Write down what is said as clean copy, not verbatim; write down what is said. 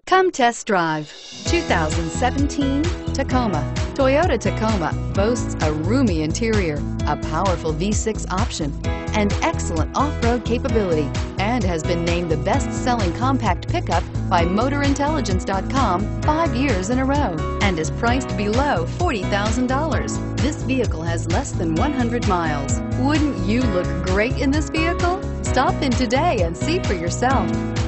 Come test drive 2017 Tacoma. Toyota Tacoma boasts a roomy interior, a powerful V6 option, and excellent off-road capability, and has been named the best-selling compact pickup by MotorIntelligence.com 5 years in a row, and is priced below $40,000. This vehicle has less than 100 miles. Wouldn't you look great in this vehicle? Stop in today and see for yourself.